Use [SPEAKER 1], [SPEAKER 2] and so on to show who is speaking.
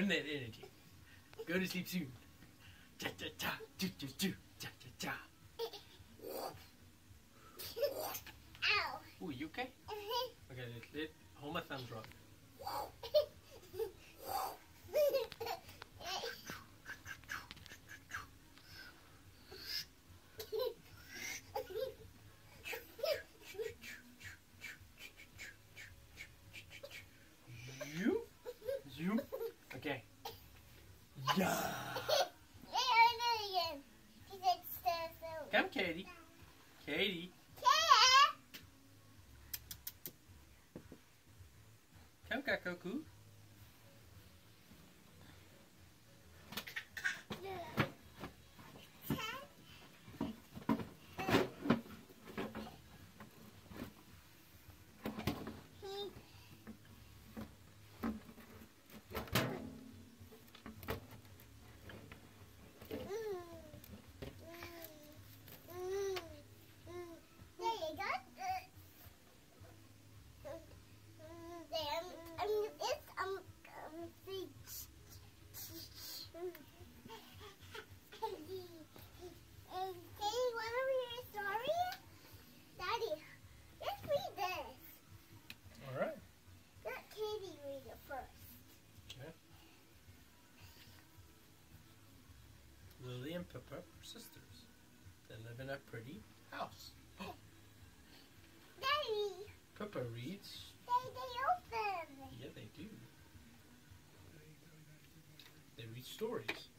[SPEAKER 1] Burn that energy. Go to sleep soon. Cha cha cha, choo choo choo, cha cha cha.
[SPEAKER 2] Ow.
[SPEAKER 1] Ooh, you okay? Okay, hold my thumbs right. Zoom. Okay. Yeah. Come, Katie. Katie. Come, Kakoku. Lily and Pippa are sisters. They live in a pretty house.
[SPEAKER 2] Daddy!
[SPEAKER 1] Pippa reads.
[SPEAKER 2] They open!
[SPEAKER 1] Yeah, they do. They read stories.